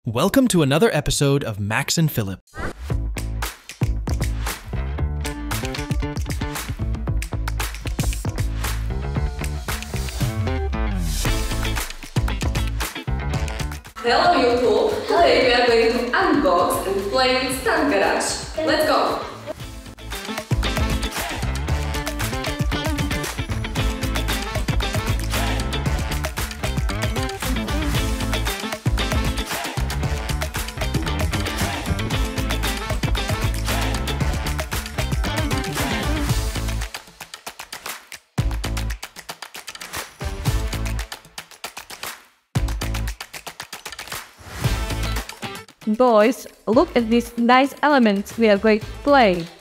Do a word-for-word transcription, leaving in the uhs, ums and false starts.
Welcome to another episode of Max and Filip. Hello YouTube! Today we are going to unbox and play with Stunt Garage. Let's go! Boys, look at these nice elements we are going to play.